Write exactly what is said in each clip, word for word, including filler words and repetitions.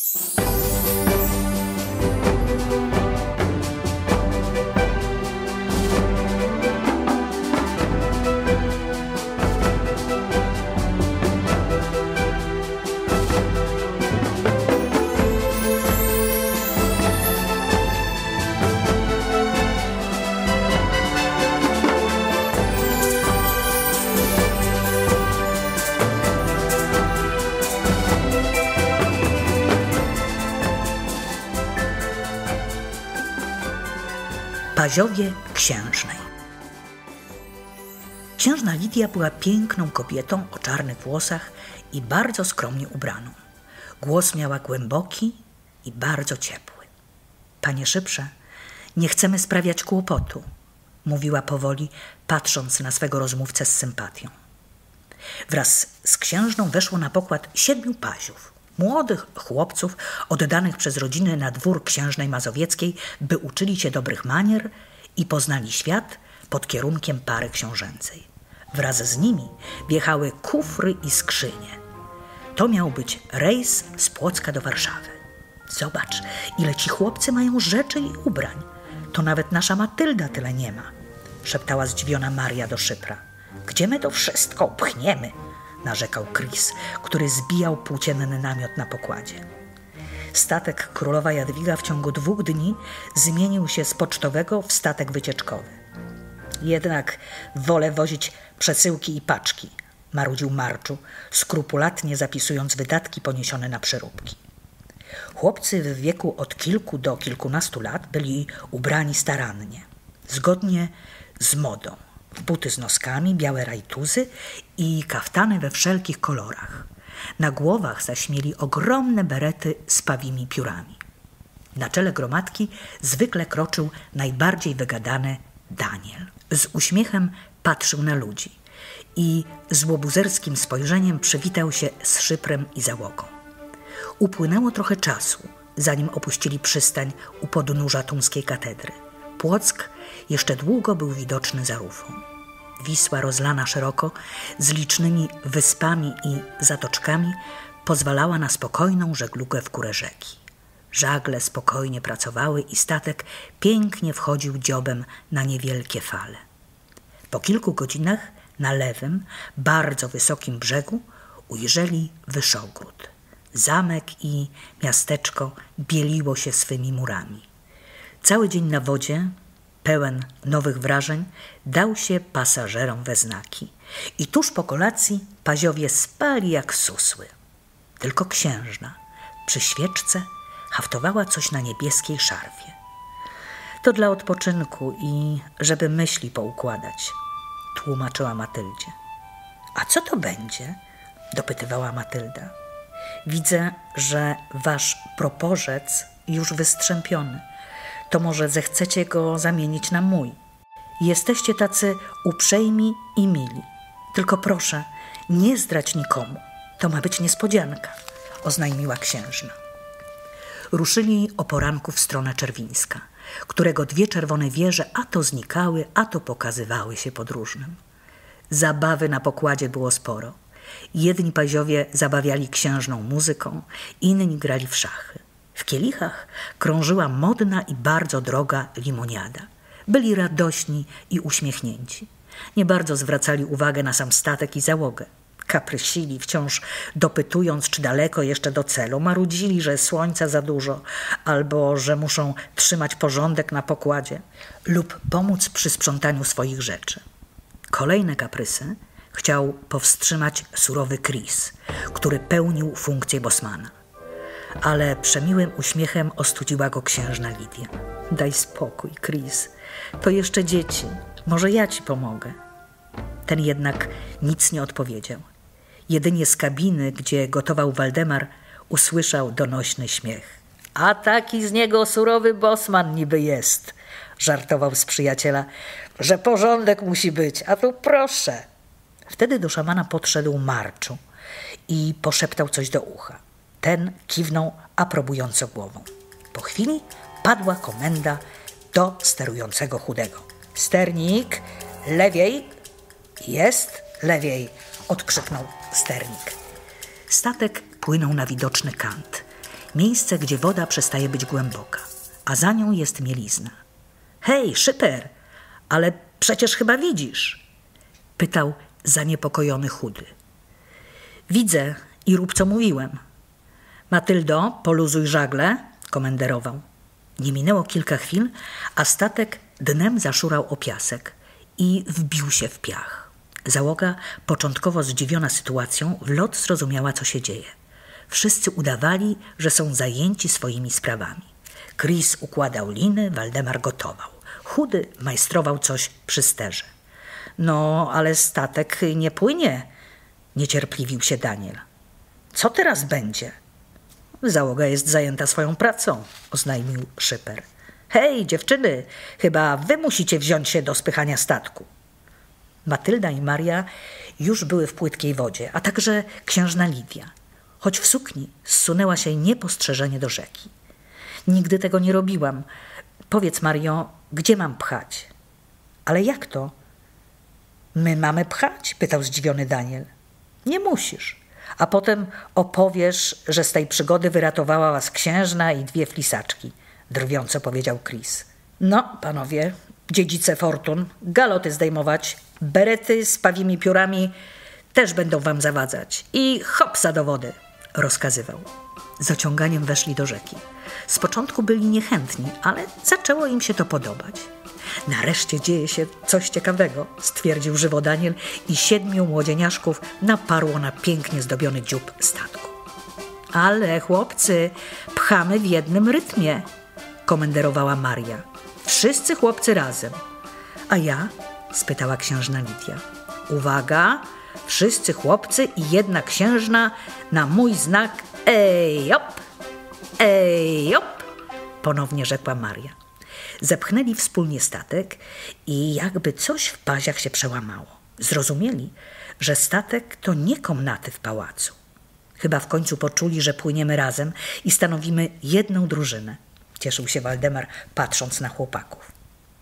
Paziowie księżnej. Księżna Lidia była piękną kobietą o czarnych włosach i bardzo skromnie ubraną. Głos miała głęboki i bardzo ciepły. Panie Szyprze, nie chcemy sprawiać kłopotu, mówiła powoli, patrząc na swego rozmówcę z sympatią. Wraz z księżną weszło na pokład siedmiu paziów, młodych chłopców oddanych przez rodziny na dwór księżnej mazowieckiej, by uczyli się dobrych manier i poznali świat pod kierunkiem pary książęcej. Wraz z nimi wjechały kufry i skrzynie. To miał być rejs z Płocka do Warszawy. Zobacz, ile ci chłopcy mają rzeczy i ubrań. To nawet nasza Matylda tyle nie ma, szeptała zdziwiona Maria do Szypra. Gdzie my to wszystko pchniemy? Narzekał Chris, który zbijał płócienny namiot na pokładzie. Statek królowa Jadwiga w ciągu dwóch dni zmienił się z pocztowego w statek wycieczkowy. Jednak wolę wozić przesyłki i paczki, marudził Marczu, skrupulatnie zapisując wydatki poniesione na przeróbki. Chłopcy w wieku od kilku do kilkunastu lat byli ubrani starannie, zgodnie z modą. W buty z noskami, białe rajtuzy i kaftany we wszelkich kolorach. Na głowach zaś mieli ogromne berety z pawimi piórami. Na czele gromadki zwykle kroczył najbardziej wygadany Daniel. Z uśmiechem patrzył na ludzi i z łobuzerskim spojrzeniem przywitał się z Szyprem i załogą. Upłynęło trochę czasu, zanim opuścili przystań u podnóża tumskiej katedry. Płock jeszcze długo był widoczny za rufą. Wisła rozlana szeroko, z licznymi wyspami i zatoczkami, pozwalała na spokojną żeglugę w górę rzeki. Żagle spokojnie pracowały i statek pięknie wchodził dziobem na niewielkie fale. Po kilku godzinach na lewym, bardzo wysokim brzegu ujrzeli Wyszogród. Zamek i miasteczko bieliło się swymi murami. Cały dzień na wodzie, pełen nowych wrażeń, dał się pasażerom we znaki. I tuż po kolacji paziowie spali jak susły. Tylko księżna przy świeczce haftowała coś na niebieskiej szarfie. To dla odpoczynku i żeby myśli poukładać, tłumaczyła Matyldzie. A co to będzie? Dopytywała Matylda. Widzę, że wasz proporzec już wystrzępiony. To może zechcecie go zamienić na mój. Jesteście tacy uprzejmi i mili. Tylko proszę, nie zdradź nikomu. To ma być niespodzianka, oznajmiła księżna. Ruszyli o poranku w stronę Czerwińska, którego dwie czerwone wieże a to znikały, a to pokazywały się podróżnym. Zabawy na pokładzie było sporo. Jedni paziowie zabawiali księżną muzyką, inni grali w szachy. W kielichach krążyła modna i bardzo droga limoniada. Byli radośni i uśmiechnięci. Nie bardzo zwracali uwagę na sam statek i załogę. Kaprysili, wciąż dopytując, czy daleko jeszcze do celu, marudzili, że słońca za dużo, albo że muszą trzymać porządek na pokładzie lub pomóc przy sprzątaniu swoich rzeczy. Kolejne kaprysy chciał powstrzymać surowy Chris, który pełnił funkcję bosmana. Ale przemiłym uśmiechem ostudziła go księżna Lidia. Daj spokój, Chris. To jeszcze dzieci. Może ja ci pomogę. Ten jednak nic nie odpowiedział. Jedynie z kabiny, gdzie gotował Waldemar, usłyszał donośny śmiech. A taki z niego surowy bosman niby jest, żartował z przyjaciela, że porządek musi być, a tu proszę. Wtedy do szamana podszedł Marczu i poszeptał coś do ucha. Ten kiwnął aprobująco głową. Po chwili padła komenda do sterującego chudego. Sternik, lewiej. Jest, lewiej, odkrzyknął sternik. Statek płynął na widoczny kant. Miejsce, gdzie woda przestaje być głęboka, a za nią jest mielizna. Hej, Szyper, ale przecież chyba widzisz, pytał zaniepokojony Chudy. Widzę i rób, co mówiłem. Matyldo, poluzuj żagle, komenderował. Nie minęło kilka chwil, a statek dnem zaszurał o piasek i wbił się w piach. Załoga, początkowo zdziwiona sytuacją, w lot zrozumiała, co się dzieje. Wszyscy udawali, że są zajęci swoimi sprawami. Chris układał liny, Waldemar gotował. Chudy majstrował coś przy sterze. No, ale statek nie płynie, niecierpliwił się Daniel. Co teraz będzie? Załoga jest zajęta swoją pracą, oznajmił Szyper. Hej, dziewczyny, chyba wy musicie wziąć się do spychania statku. Matylda i Maria już były w płytkiej wodzie, a także księżna Lidia. Choć w sukni zsunęła się niepostrzeżenie do rzeki. Nigdy tego nie robiłam. Powiedz, Mario, gdzie mam pchać? Ale jak to? My mamy pchać? Pytał zdziwiony Daniel. Nie musisz. A potem opowiesz, że z tej przygody wyratowała was księżna i dwie flisaczki, drwiąco powiedział Chris. No, panowie, dziedzice fortun, galoty zdejmować, berety z pawimi piórami też będą wam zawadzać. I hopsa do wody, rozkazywał. Z ociąganiem weszli do rzeki. Z początku byli niechętni, ale zaczęło im się to podobać. Nareszcie dzieje się coś ciekawego, stwierdził żywo Daniel i siedmiu młodzieniaszków naparło na pięknie zdobiony dziób statku. Ale chłopcy, pchamy w jednym rytmie, komenderowała Maria. Wszyscy chłopcy razem. A ja? Spytała księżna Lidia. Uwaga, wszyscy chłopcy i jedna księżna na mój znak ej op, ej op, ponownie rzekła Maria. Zepchnęli wspólnie statek i jakby coś w paziach się przełamało. Zrozumieli, że statek to nie komnaty w pałacu. Chyba w końcu poczuli, że płyniemy razem i stanowimy jedną drużynę. Cieszył się Waldemar, patrząc na chłopaków.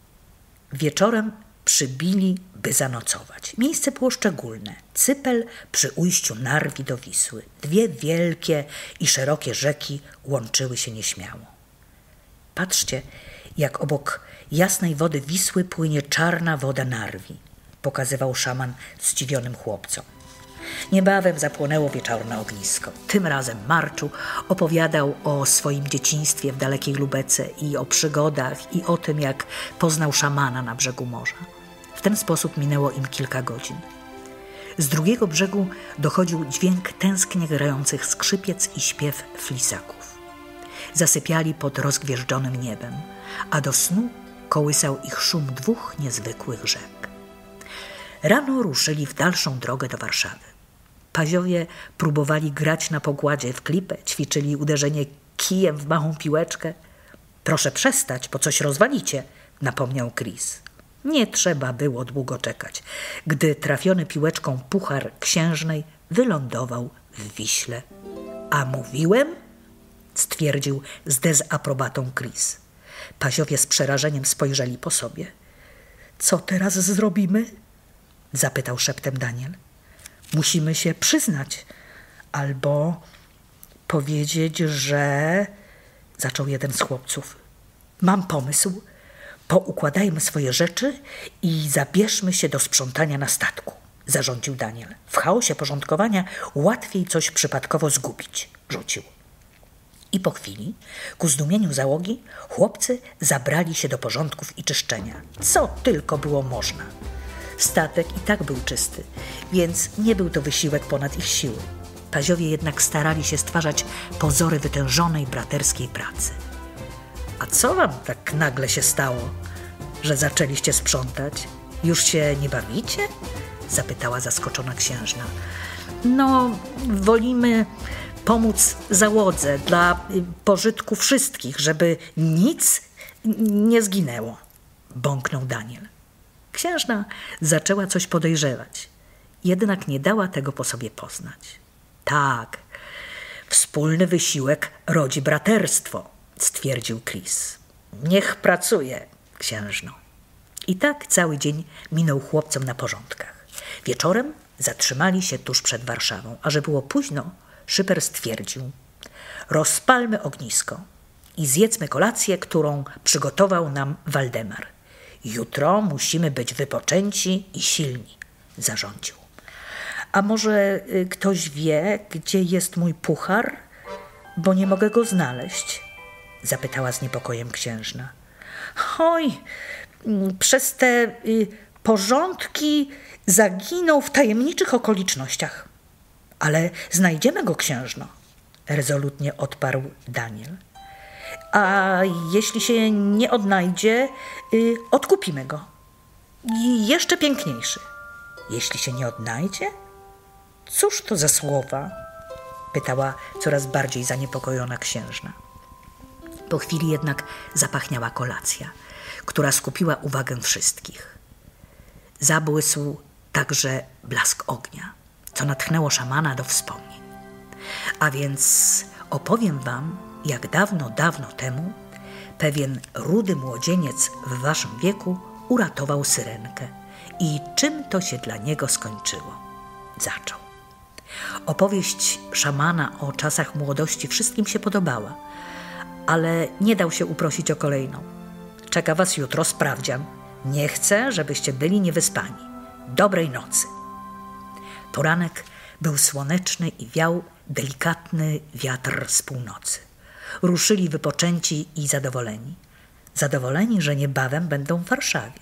Wieczorem przybili, by zanocować. Miejsce było szczególne. Cypel przy ujściu Narwi do Wisły. Dwie wielkie i szerokie rzeki łączyły się nieśmiało. Patrzcie, jak obok jasnej wody Wisły płynie czarna woda Narwi, pokazywał szaman zdziwionym chłopcom. Niebawem zapłonęło wieczorne ognisko. Tym razem Marczu opowiadał o swoim dzieciństwie w dalekiej Lubece i o przygodach i o tym, jak poznał szamana na brzegu morza. W ten sposób minęło im kilka godzin. Z drugiego brzegu dochodził dźwięk tęsknie grających skrzypiec i śpiew flisaków. Zasypiali pod rozgwieżdżonym niebem, a do snu kołysał ich szum dwóch niezwykłych rzek. Rano ruszyli w dalszą drogę do Warszawy. Paziowie próbowali grać na pogładzie w klipę, ćwiczyli uderzenie kijem w małą piłeczkę. Proszę przestać, bo coś rozwalicie, napomniał Chris. Nie trzeba było długo czekać, gdy trafiony piłeczką puchar księżnej wylądował w Wiśle. A mówiłem? Stwierdził z dezaprobatą Chris. Paziowie z przerażeniem spojrzeli po sobie. Co teraz zrobimy? Zapytał szeptem Daniel. Musimy się przyznać, albo powiedzieć, że... Zaczął jeden z chłopców. Mam pomysł. Poukładajmy swoje rzeczy i zabierzmy się do sprzątania na statku, zarządził Daniel. W chaosie porządkowania łatwiej coś przypadkowo zgubić, rzucił. I po chwili, ku zdumieniu załogi, chłopcy zabrali się do porządków i czyszczenia, co tylko było można. Statek i tak był czysty, więc nie był to wysiłek ponad ich siły. Paziowie jednak starali się stwarzać pozory wytężonej braterskiej pracy. A co wam tak nagle się stało, że zaczęliście sprzątać? Już się nie bawicie? Zapytała zaskoczona księżna. No, wolimy pomóc załodze dla pożytku wszystkich, żeby nic nie zginęło, bąknął Daniel. Księżna zaczęła coś podejrzewać, jednak nie dała tego po sobie poznać. Tak, wspólny wysiłek rodzi braterstwo, stwierdził Chris. Niech pracuje, księżno. I tak cały dzień minął chłopcom na porządkach. Wieczorem zatrzymali się tuż przed Warszawą, a że było późno, Szyper stwierdził. rozpalmy ognisko i zjedzmy kolację, którą przygotował nam Waldemar. Jutro musimy być wypoczęci i silni, zarządził. A może ktoś wie, gdzie jest mój puchar? Bo nie mogę go znaleźć, zapytała z niepokojem księżna. Oj, przez te y, porządki zaginął w tajemniczych okolicznościach. Ale znajdziemy go, księżno, rezolutnie odparł Daniel. A jeśli się nie odnajdzie, y, odkupimy go. I jeszcze piękniejszy. Jeśli się nie odnajdzie? Cóż to za słowa? Pytała coraz bardziej zaniepokojona księżna. Po chwili jednak zapachniała kolacja, która skupiła uwagę wszystkich. Zabłysł także blask ognia, co natchnęło szamana do wspomnień. A więc opowiem wam, jak dawno, dawno temu pewien rudy młodzieniec w waszym wieku uratował syrenkę i czym to się dla niego skończyło. Zaczął. Opowieść szamana o czasach młodości wszystkim się podobała, ale nie dał się uprosić o kolejną. Czeka was jutro sprawdzian. Nie chcę, żebyście byli niewyspani. Dobrej nocy. Poranek był słoneczny i wiał delikatny wiatr z północy. Ruszyli wypoczęci i zadowoleni. Zadowoleni, że niebawem będą w Warszawie.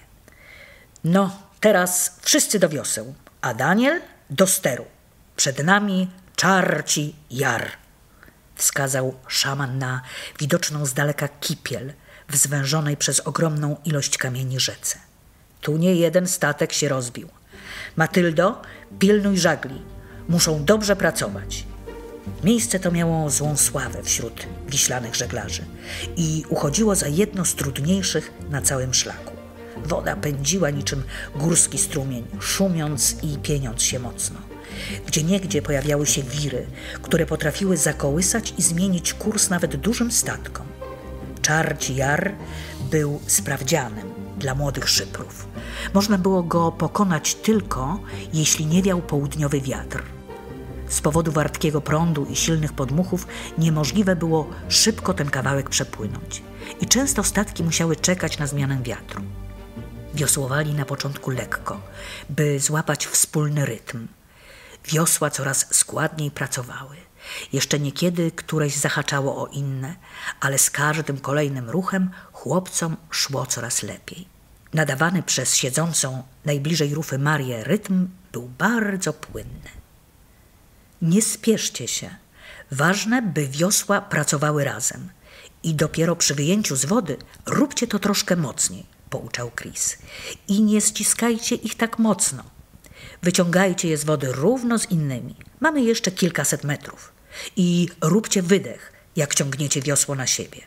No, teraz wszyscy do wioseł, a Daniel do steru. Przed nami Czarci Jar, wskazał szaman na widoczną z daleka kipiel w zwężonej przez ogromną ilość kamieni rzece. Tu nie jeden statek się rozbił. Matyldo, pilnuj żagli. Muszą dobrze pracować. Miejsce to miało złą sławę wśród wiślanych żeglarzy i uchodziło za jedno z trudniejszych na całym szlaku. Woda pędziła niczym górski strumień, szumiąc i pieniąc się mocno. Gdzieniegdzie pojawiały się wiry, które potrafiły zakołysać i zmienić kurs nawet dużym statkom. Czarci Jar był sprawdzianem dla młodych szyprów. Można było go pokonać tylko, jeśli nie wiał południowy wiatr. Z powodu wartkiego prądu i silnych podmuchów niemożliwe było szybko ten kawałek przepłynąć i często statki musiały czekać na zmianę wiatru. Wiosłowali na początku lekko, by złapać wspólny rytm. Wiosła coraz składniej pracowały. Jeszcze niekiedy któreś zahaczało o inne, ale z każdym kolejnym ruchem chłopcom szło coraz lepiej. Nadawany przez siedzącą najbliżej Rufy Marię rytm był bardzo płynny. Nie spieszcie się. Ważne, by wiosła pracowały razem. I dopiero przy wyjęciu z wody róbcie to troszkę mocniej, pouczał Chris. I nie ściskajcie ich tak mocno. Wyciągajcie je z wody równo z innymi. Mamy jeszcze kilkaset metrów. I róbcie wydech, jak ciągniecie wiosło na siebie.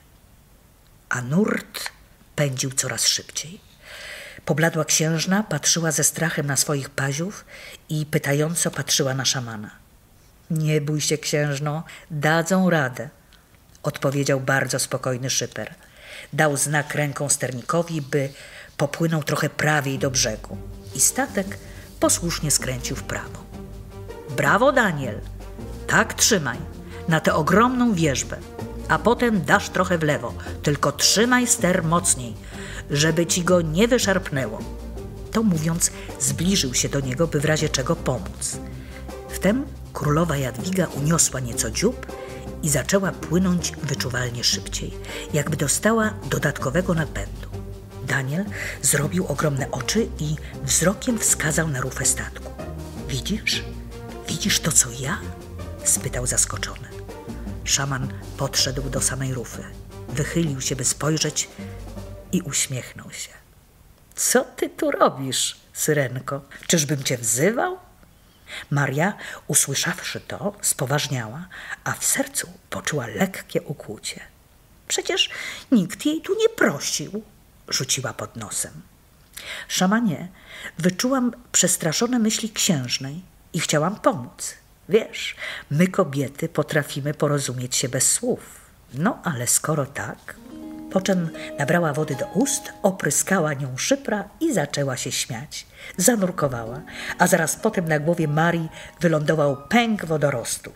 A nurt pędził coraz szybciej. Pobladła księżna patrzyła ze strachem na swoich paziów i pytająco patrzyła na szamana. Nie bój się, księżno, dadzą radę, odpowiedział bardzo spokojny szyper. Dał znak ręką sternikowi, by popłynął trochę prawiej do brzegu i statek posłusznie skręcił w prawo. Brawo, Daniel! Tak trzymaj, na tę ogromną wierzbę, a potem dasz trochę w lewo, tylko trzymaj ster mocniej, żeby ci go nie wyszarpnęło. To mówiąc, zbliżył się do niego, by w razie czego pomóc. Wtem królowa Jadwiga uniosła nieco dziób i zaczęła płynąć wyczuwalnie szybciej, jakby dostała dodatkowego napędu. Daniel zrobił ogromne oczy i wzrokiem wskazał na rufę statku. Widzisz? Widzisz to, co ja? Spytał zaskoczony. Szaman podszedł do samej rufy, wychylił się, by spojrzeć i uśmiechnął się. Co ty tu robisz, syrenko? Czyżbym cię wzywał? Maria, usłyszawszy to, spoważniała, a w sercu poczuła lekkie ukłucie. Przecież nikt jej tu nie prosił, rzuciła pod nosem. Szamanie, wyczułam przestraszone myśli księżnej i chciałam pomóc. Wiesz, my kobiety potrafimy porozumieć się bez słów. No, ale skoro tak... Po czym nabrała wody do ust, opryskała nią szypra i zaczęła się śmiać. Zanurkowała, a zaraz potem na głowie Marii wylądował pęk wodorostów.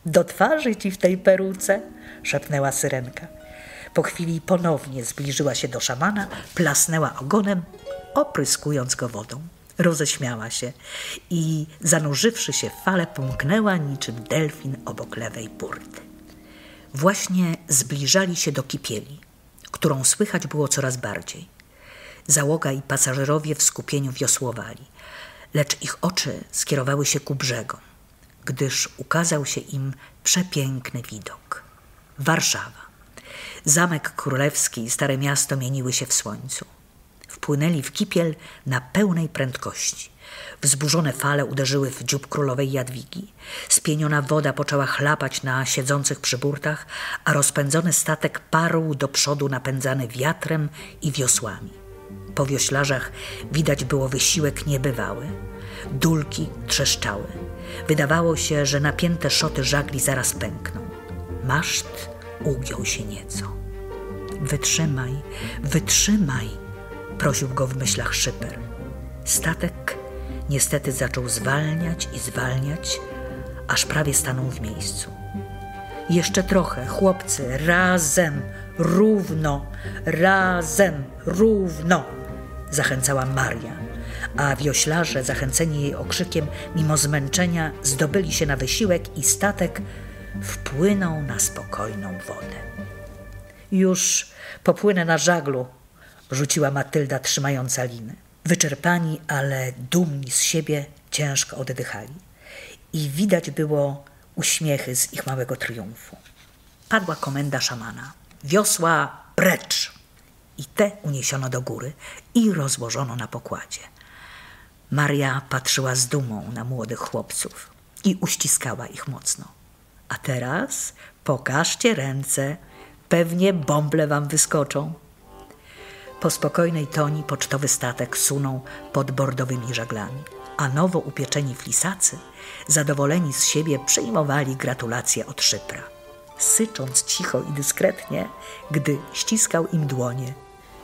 Do twarzy ci w tej peruce, szepnęła Syrenka. Po chwili ponownie zbliżyła się do szamana, plasnęła ogonem, opryskując go wodą. Roześmiała się i zanurzywszy się w fale, pomknęła niczym delfin obok lewej burty. Właśnie zbliżali się do kipieli, którą słychać było coraz bardziej. Załoga i pasażerowie w skupieniu wiosłowali, lecz ich oczy skierowały się ku brzegom, gdyż ukazał się im przepiękny widok. Warszawa, Zamek Królewski i Stare Miasto mieniły się w słońcu. Wpłynęli w kipiel na pełnej prędkości. Wzburzone fale uderzyły w dziób królowej Jadwigi. Spieniona woda poczęła chlapać na siedzących przy burtach, a rozpędzony statek parł do przodu napędzany wiatrem i wiosłami. Po wioślarzach widać było wysiłek niebywały. Dulki trzeszczały. Wydawało się, że napięte szoty żagli zaraz pękną. Maszt ugiął się nieco. Wytrzymaj, wytrzymaj, prosił go w myślach szyper. Statek niestety zaczął zwalniać i zwalniać, aż prawie stanął w miejscu. Jeszcze trochę, chłopcy, razem, równo, razem, równo, zachęcała Maria, a wioślarze, zachęceni jej okrzykiem, mimo zmęczenia zdobyli się na wysiłek i statek wpłynął na spokojną wodę. Już popłynę na żaglu, rzuciła Matylda, trzymająca liny. Wyczerpani, ale dumni z siebie, ciężko oddychali i widać było uśmiechy z ich małego triumfu. Padła komenda szamana. Wiosła precz! I te uniesiono do góry i rozłożono na pokładzie. Maria patrzyła z dumą na młodych chłopców i uściskała ich mocno. A teraz pokażcie ręce, pewnie bąble wam wyskoczą. Po spokojnej toni pocztowy statek sunął pod bordowymi żaglami, a nowo upieczeni flisacy, zadowoleni z siebie, przyjmowali gratulacje od szypra, sycząc cicho i dyskretnie, gdy ściskał im dłonie.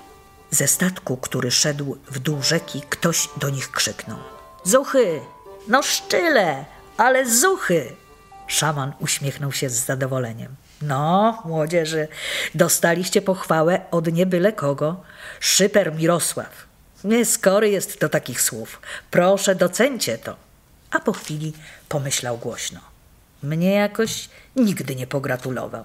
Ze statku, który szedł w dół rzeki, ktoś do nich krzyknął. Zuchy! No szczyle, ale zuchy! Szaman uśmiechnął się z zadowoleniem. No, młodzieży, dostaliście pochwałę od nie byle kogo. Szyper Mirosław. Nieskory jest do takich słów. Proszę, docencie to. A po chwili pomyślał głośno. Mnie jakoś nigdy nie pogratulował.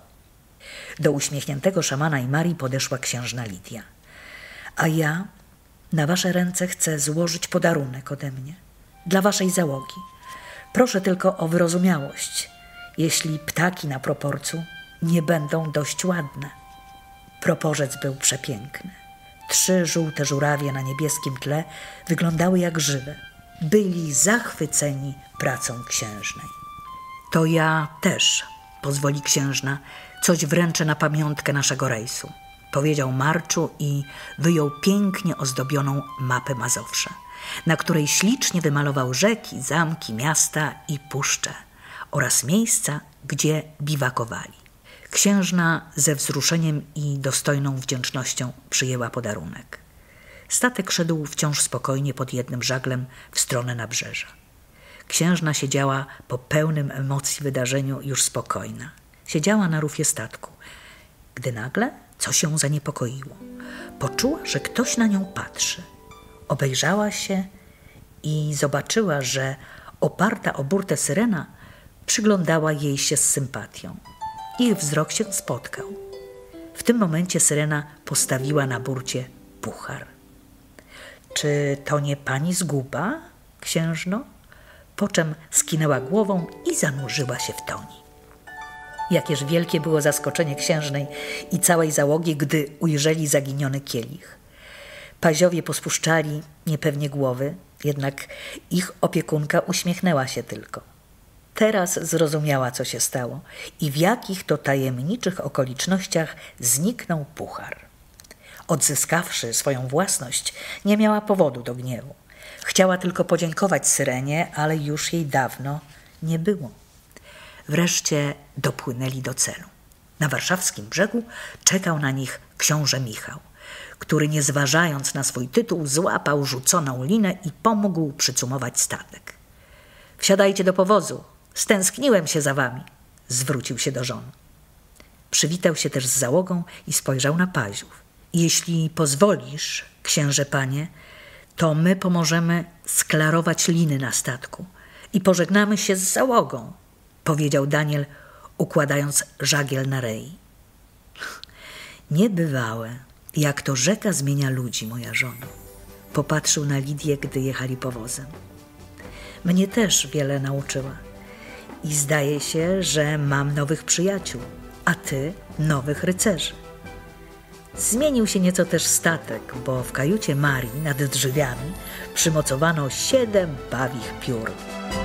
Do uśmiechniętego szamana i Marii podeszła księżna Lidia. A ja na wasze ręce chcę złożyć podarunek ode mnie. Dla waszej załogi. Proszę tylko o wyrozumiałość, jeśli ptaki na proporcu nie będą dość ładne. Proporzec był przepiękny. Trzy żółte żurawie na niebieskim tle wyglądały jak żywe. Byli zachwyceni pracą księżnej. To ja też, pozwoli księżna, coś wręczę na pamiątkę naszego rejsu, powiedział Marczu i wyjął pięknie ozdobioną mapę Mazowsza, na której ślicznie wymalował rzeki, zamki, miasta i puszcze oraz miejsca, gdzie biwakowali. Księżna ze wzruszeniem i dostojną wdzięcznością przyjęła podarunek. Statek szedł wciąż spokojnie pod jednym żaglem w stronę nabrzeża. Księżna siedziała po pełnym emocji wydarzeniu już spokojna. Siedziała na rufie statku, gdy nagle coś ją zaniepokoiło. Poczuła, że ktoś na nią patrzy. Obejrzała się i zobaczyła, że oparta o burtę Syrena przyglądała jej się z sympatią. Ich wzrok się spotkał. W tym momencie Syrena postawiła na burcie puchar. Czy to nie pani zguba, księżno? Po czym skinęła głową i zanurzyła się w toni. Jakież wielkie było zaskoczenie księżnej i całej załogi, gdy ujrzeli zaginiony kielich. Paziowie pospuszczali niepewnie głowy, jednak ich opiekunka uśmiechnęła się tylko. Teraz zrozumiała, co się stało i w jakich to tajemniczych okolicznościach zniknął puchar. Odzyskawszy swoją własność, nie miała powodu do gniewu. Chciała tylko podziękować Syrenie, ale już jej dawno nie było. Wreszcie dopłynęli do celu. Na warszawskim brzegu czekał na nich książę Michał, który nie zważając na swój tytuł złapał rzuconą linę i pomógł przycumować statek. Wsiadajcie do powozu, stęskniłem się za wami, zwrócił się do żon. Przywitał się też z załogą i spojrzał na Paziów. Jeśli pozwolisz, księże panie, to my pomożemy sklarować liny na statku i pożegnamy się z załogą, powiedział Daniel, układając żagiel na rei. Niebywałe, jak to rzeka zmienia ludzi, moja żona. Popatrzył na Lidię, gdy jechali powozem. Mnie też wiele nauczyła i zdaje się, że mam nowych przyjaciół, a ty nowych rycerzy. Zmienił się nieco też statek, bo w kajucie Marii nad drzwiami przymocowano siedem pawich piór.